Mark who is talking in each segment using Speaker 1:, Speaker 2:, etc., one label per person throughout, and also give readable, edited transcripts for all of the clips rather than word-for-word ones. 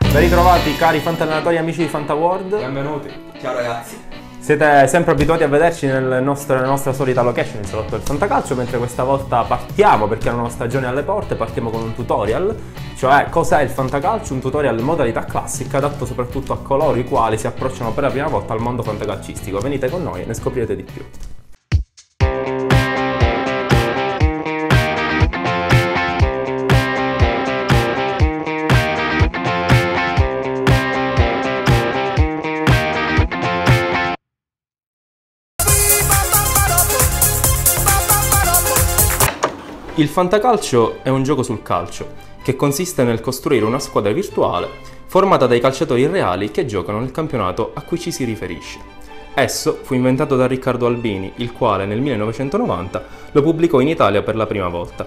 Speaker 1: Ben ritrovati cari fantallenatori amici di FantaWorld.
Speaker 2: Benvenuti.
Speaker 3: Ciao ragazzi.
Speaker 1: Siete sempre abituati a vederci nella nostra solita location, il salotto del Fantacalcio, mentre questa volta partiamo, perché la nuova stagione è alle porte, partiamo con un tutorial, cioè cos'è il Fantacalcio, un tutorial modalità classica adatto soprattutto a coloro i quali si approcciano per la prima volta al mondo fantacalcistico. Venite con noi e ne scoprirete di più. Il fantacalcio è un gioco sul calcio, che consiste nel costruire una squadra virtuale formata dai calciatori reali che giocano nel campionato a cui ci si riferisce. Esso fu inventato da Riccardo Albini, il quale nel 1990 lo pubblicò in Italia per la prima volta.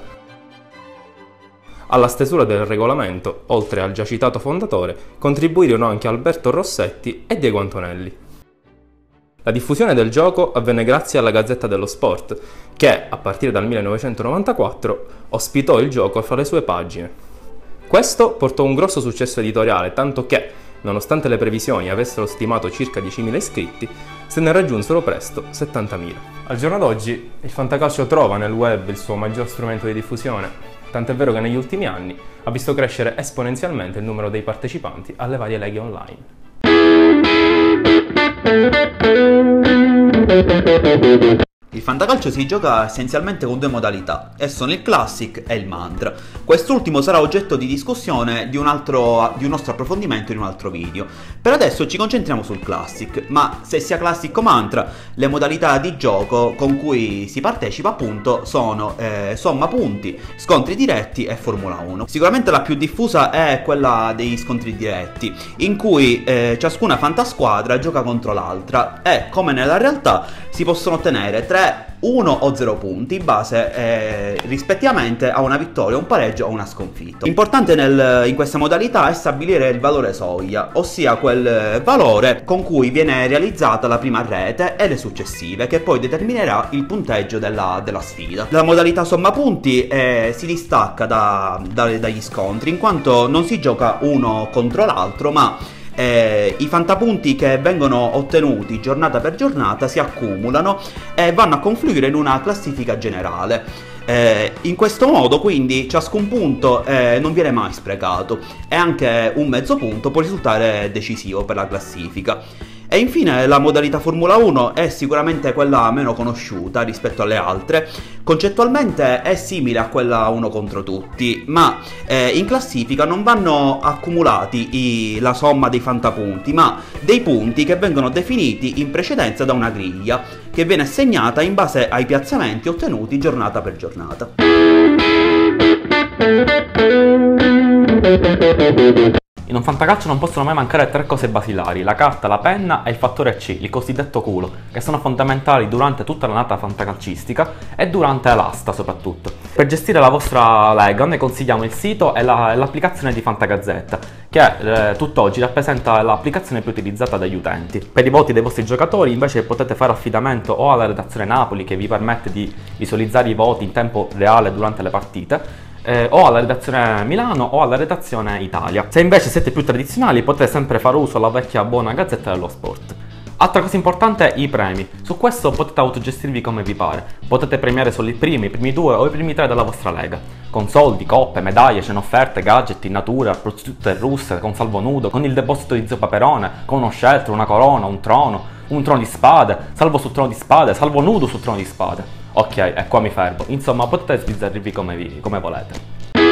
Speaker 1: Alla stesura del regolamento, oltre al già citato fondatore, contribuirono anche Alberto Rossetti e Diego Antonelli. La diffusione del gioco avvenne grazie alla Gazzetta dello Sport, che, a partire dal 1994, ospitò il gioco fra le sue pagine. Questo portò un grosso successo editoriale, tanto che, nonostante le previsioni avessero stimato circa 10.000 iscritti, se ne raggiunsero presto 70.000. Al giorno d'oggi, il fantacalcio trova nel web il suo maggior strumento di diffusione, tant'è vero che negli ultimi anni ha visto crescere esponenzialmente il numero dei partecipanti alle varie leghe online.
Speaker 3: Il fantacalcio si gioca essenzialmente con due modalità, e sono il Classic e il Mantra. Quest'ultimo sarà oggetto di discussione di un nostro approfondimento in un altro video. Per adesso ci concentriamo sul Classic, ma se sia Classic o Mantra, le modalità di gioco con cui si partecipa appunto sono somma punti, scontri diretti e Formula 1. Sicuramente la più diffusa è quella degli scontri diretti, in cui ciascuna fantasquadra gioca contro l'altra e, come nella realtà, si possono ottenere 3, 1 o 0 punti in base rispettivamente a una vittoria, un pareggio o una sconfitta. L'importante in questa modalità è stabilire il valore soglia, ossia quel valore con cui viene realizzata la prima rete e le successive, che poi determinerà il punteggio della sfida. La modalità somma punti si distacca dagli scontri, in quanto non si gioca uno contro l'altro, ma i fantapunti che vengono ottenuti giornata per giornata si accumulano e vanno a confluire in una classifica generale. In questo modo quindi ciascun punto non viene mai sprecato e anche un mezzo punto può risultare decisivo per la classifica. E infine la modalità Formula 1 è sicuramente quella meno conosciuta rispetto alle altre. Concettualmente è simile a quella uno contro tutti, ma in classifica non vanno accumulati la somma dei fantapunti, ma dei punti che vengono definiti in precedenza da una griglia, che viene assegnata in base ai piazzamenti ottenuti giornata per giornata.
Speaker 2: In un fantacalcio non possono mai mancare tre cose basilari: la carta, la penna e il fattore C, il cosiddetto culo, che sono fondamentali durante tutta l'annata fantacalcistica e durante l'asta soprattutto. Per gestire la vostra lega noi consigliamo il sito e l'applicazione di Fantagazzetta, che tutt'oggi rappresenta l'applicazione più utilizzata dagli utenti. Per i voti dei vostri giocatori invece potete fare affidamento o alla redazione Napoli, che vi permette di visualizzare i voti in tempo reale durante le partite, o alla redazione Milano o alla redazione Italia. Se invece siete più tradizionali potete sempre fare uso della vecchia buona Gazzetta dello Sport. Altra cosa importante, i premi. Su questo potete autogestirvi come vi pare. Potete premiare solo i primi due o i primi tre della vostra lega, con soldi, coppe, medaglie, cene offerte, gadget in natura, prostitute russe, con salvo nudo, con il deposito di Zio Paperone, con uno sceltro, una corona, un trono di spade, salvo sul trono di spade, salvo nudo sul trono di spade. Ok, e qua mi fermo. Insomma, potete sbizzarrirvi come volete.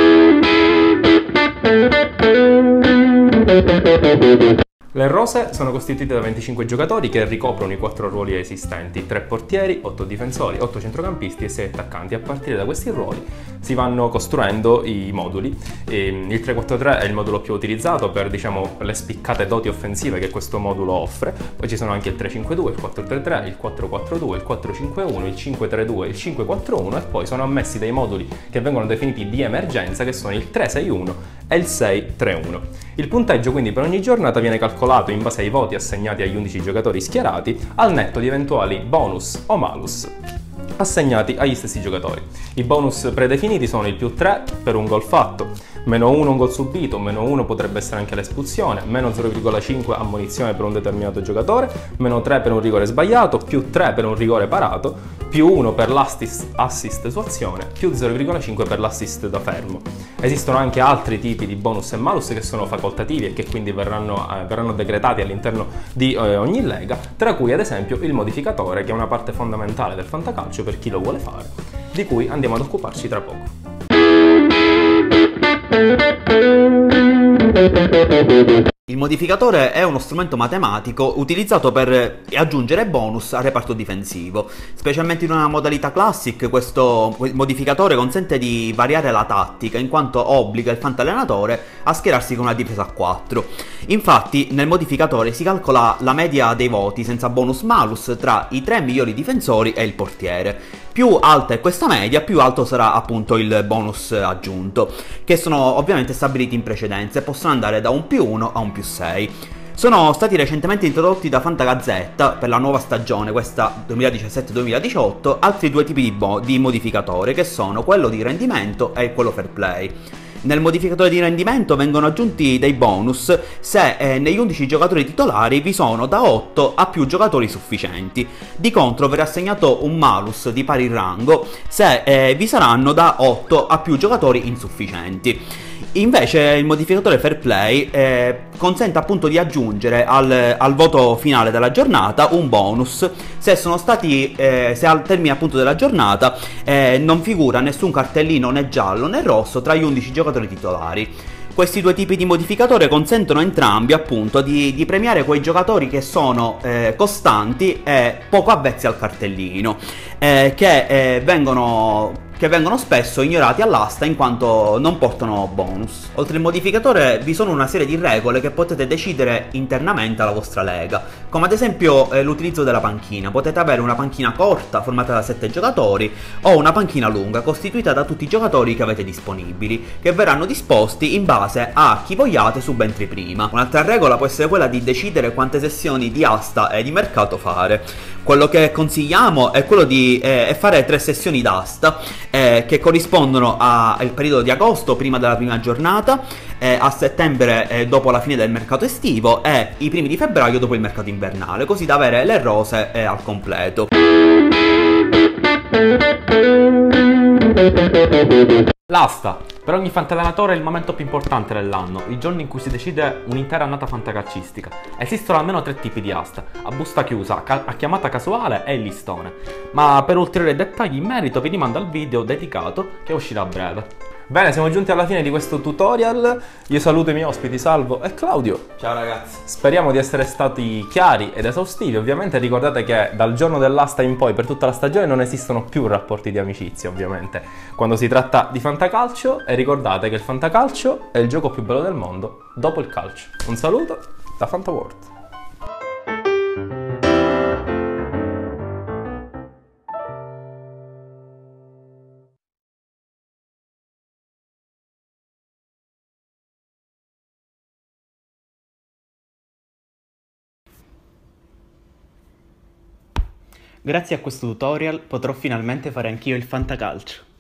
Speaker 1: Le rose sono costituite da 25 giocatori che ricoprono i 4 ruoli esistenti: 3 portieri, 8 difensori, 8 centrocampisti e 6 attaccanti. A partire da questi ruoli si vanno costruendo i moduli. Il 3-4-3 è il modulo più utilizzato per, diciamo, le spiccate doti offensive che questo modulo offre. Poi ci sono anche il 3-5-2, il 4-3-3, il 4-4-2, il 4-5-1, il 5-3-2, il 5-4-1 e poi sono ammessi dei moduli che vengono definiti di emergenza, che sono il 3-6-1 e il 6-3-1. Il punteggio quindi per ogni giornata viene calcolato in base ai voti assegnati agli 11 giocatori schierati, al netto di eventuali bonus o malus. assegnati agli stessi giocatori. I bonus predefiniti sono il +3 per un gol fatto, -1 un gol subito, -1 potrebbe essere anche l'espulsione, -0,5 ammonizione per un determinato giocatore, -3 per un rigore sbagliato, +3 per un rigore parato, +1 per l'assist su azione, +0,5 per l'assist da fermo. Esistono anche altri tipi di bonus e malus che sono facoltativi e che quindi verranno decretati all'interno di ogni lega, tra cui ad esempio il modificatore, che è una parte fondamentale del fantacalcio per chi lo vuole fare, di cui andiamo ad occuparci tra poco.
Speaker 3: Il modificatore è uno strumento matematico utilizzato per aggiungere bonus al reparto difensivo. Specialmente in una modalità classic, questo modificatore consente di variare la tattica, in quanto obbliga il fantallenatore a schierarsi con una difesa a 4. Infatti, nel modificatore si calcola la media dei voti senza bonus malus tra i 3 migliori difensori e il portiere. Più alta è questa media, più alto sarà appunto il bonus aggiunto, che sono ovviamente stabiliti in precedenza e possono andare da un +1 a un +6. Sono stati recentemente introdotti da Fantagazzetta per la nuova stagione, questa 2017-2018, altri due tipi di modificatore, che sono quello di rendimento e quello fair play. Nel modificatore di rendimento vengono aggiunti dei bonus se negli 11 giocatori titolari vi sono da 8 a più giocatori sufficienti. Di contro verrà assegnato un malus di pari rango se vi saranno da 8 a più giocatori insufficienti. Invece il modificatore fair play consente appunto di aggiungere al voto finale della giornata un bonus se al termine appunto della giornata non figura nessun cartellino né giallo né rosso tra gli 11 giocatori titolari. Questi due tipi di modificatore consentono entrambi appunto di premiare quei giocatori che sono costanti e poco avvezzi al cartellino, che vengono spesso ignorati all'asta in quanto non portano bonus. Oltre al modificatore vi sono una serie di regole che potete decidere internamente alla vostra lega, come ad esempio l'utilizzo della panchina. Potete avere una panchina corta formata da 7 giocatori o una panchina lunga costituita da tutti i giocatori che avete disponibili, che verranno disposti in base a chi vogliate subentri prima. Un'altra regola può essere quella di decidere quante sessioni di asta e di mercato fare. Quello che consigliamo è quello di fare 3 sessioni d'asta che corrispondono al periodo di agosto prima della prima giornata, a settembre dopo la fine del mercato estivo e i primi di febbraio dopo il mercato invernale, così da avere le rose al completo.
Speaker 2: L'asta. Per ogni fantallenatore è il momento più importante dell'anno, il giorno in cui si decide un'intera annata fantacalcistica. Esistono almeno 3 tipi di asta: a busta chiusa, a chiamata casuale e il listone. Ma per ulteriori dettagli in merito vi rimando al video dedicato che uscirà a breve.
Speaker 1: Bene, siamo giunti alla fine di questo tutorial. Io saluto i miei ospiti Salvo e Claudio.
Speaker 3: Ciao ragazzi.
Speaker 1: Speriamo di essere stati chiari ed esaustivi. Ovviamente ricordate che dal giorno dell'asta in poi per tutta la stagione non esistono più rapporti di amicizia, ovviamente, quando si tratta di fantacalcio, e ricordate che il fantacalcio è il gioco più bello del mondo dopo il calcio. Un saluto da FantaWorld.
Speaker 4: Grazie a questo tutorial potrò finalmente fare anch'io il fantacalcio.